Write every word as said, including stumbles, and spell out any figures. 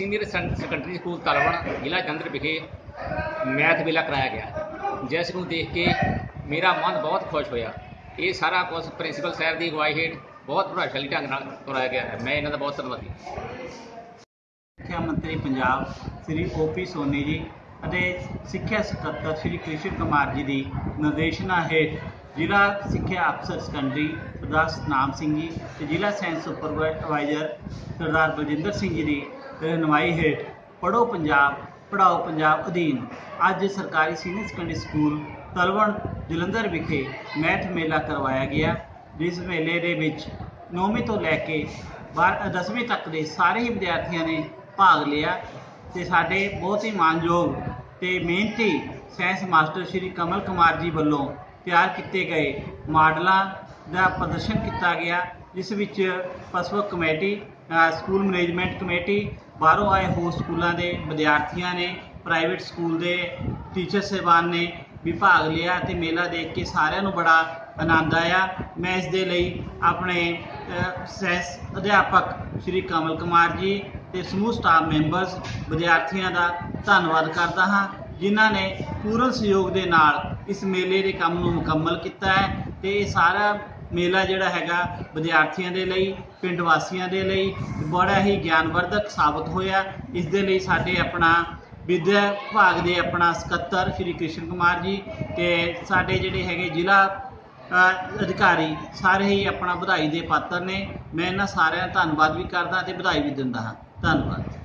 Senior secondary school तलवन जिला जलंधर विखे math मेला कराया गया, जिस को देख के मेरा मन बहुत खुश होया। ये सारा कुछ प्रिंसीपल साहब की अगवाई हेठ बहुत प्रभावशाली ढंग नाल कराया गया है। मैं इन्हां दा बहुत धन्नवादी। सिक्ख्या मंत्री पंजाब श्री ओ पी सोनी जी ਅਤੇ ਸਿੱਖਿਆ ਸਕੱਤਰ श्री कृष्ण कुमार जी की निर्देशना हेठ ਜ਼ਿਲ੍ਹਾ ਸਿੱਖਿਆ ਅਫਸਰ ਸੈਕੰਡਰੀ ਸਰਦਾਰ ਸਤਨਾਮ ਸਿੰਘ ਜੀ ਤੇ ਜ਼ਿਲ੍ਹਾ ਸਾਇੰਸ ਸੁਪਰਵਾਈਜ਼ਰ ਸਰਦਾਰ ਬਲਜਿੰਦਰ ਸਿੰਘ ਜੀ ਦੀ ਰਹਿਨੁਮਾਈ ਹੇਠ ਪੜ੍ਹੋ ਪੰਜਾਬ ਪੜ੍ਹਾਓ ਪੰਜਾਬ ਅਧੀਨ ਅੱਜ ਸਰਕਾਰੀ senior secondary school Talwan Jalandhar ਵਿਖੇ ਮੈਥ ਮੇਲਾ ਕਰਵਾਇਆ ਗਿਆ, ਜਿਸ ਮੇਲੇ ਦੇ ਵਿੱਚ ਨੌਵੀਂ ਤੋਂ ਲੈ ਕੇ ਬਾਰ੍ਹਾਂ ਦਸਵੀਂ ਤੱਕ ਦੇ ਸਾਰੇ ਹੀ ਵਿਦਿਆਰਥੀਆਂ ਨੇ ਭਾਗ ਲਿਆ ਤੇ ਸਾਡੇ बहुत ही मानयोग ਤੇ ਮਿਹਨਤੀ ਸਾਇੰਸ ਮਾਸਟਰ श्री कमल कुमार जी ਵੱਲੋਂ ਤਿਆਰ ਕੀਤੇ ਗਏ ਮਾਡਲਾਂ ਦਾ ਪ੍ਰਦਰਸ਼ਨ ਕੀਤਾ ਗਿਆ, ਜਿਸ ਵਿੱਚ ਪਸਵਕ ਕਮੇਟੀ, ਸਕੂਲ ਮੈਨੇਜਮੈਂਟ ਕਮੇਟੀ, ਬਾਹਰੋਂ ਆਏ ਹੋਰ ਸਕੂਲਾਂ ਦੇ ਵਿਦਿਆਰਥੀਆਂ ਨੇ, ਪ੍ਰਾਈਵੇਟ ਸਕੂਲ ਦੇ ਟੀਚਰ ਸਾਹਿਬਾਨ ਨੇ ਵੀ ਭਾਗ ਲਿਆ ਤੇ ਮੇਲਾ ਦੇਖ ਕੇ ਸਾਰਿਆਂ ਨੂੰ ਬੜਾ ਆਨੰਦ ਆਇਆ। मैं इस दे लई अपने साइंस अध्यापक श्री कमल कुमार जी ते समूह स्टाफ मैंबर्स विद्यार्थियों का धन्नवाद करता हाँ, जिन्हों ने पूर्ण सहयोग के नाल इस मेले के काम नूं मुकम्मल किया है। तो ये सारा मेला जिहड़ा हैगा विद्यार्थियों के लिए, पिंड वासियों के लिए बड़ा ही ज्ञानवर्धक साबित होया। इस दे लई साडे अपना विद्या विभाग के अपना सकत्तर श्री कृष्ण कुमार जी ते साडे जिहड़े हैगे जिला अधिकारी सारे ही अपना बधाई के पात्र ने। मैं इन्हां सारिਆਂ ਦਾ धन्नवाद भी करदा ते बधाई भी दिंदा हाँ। धन्नवाद।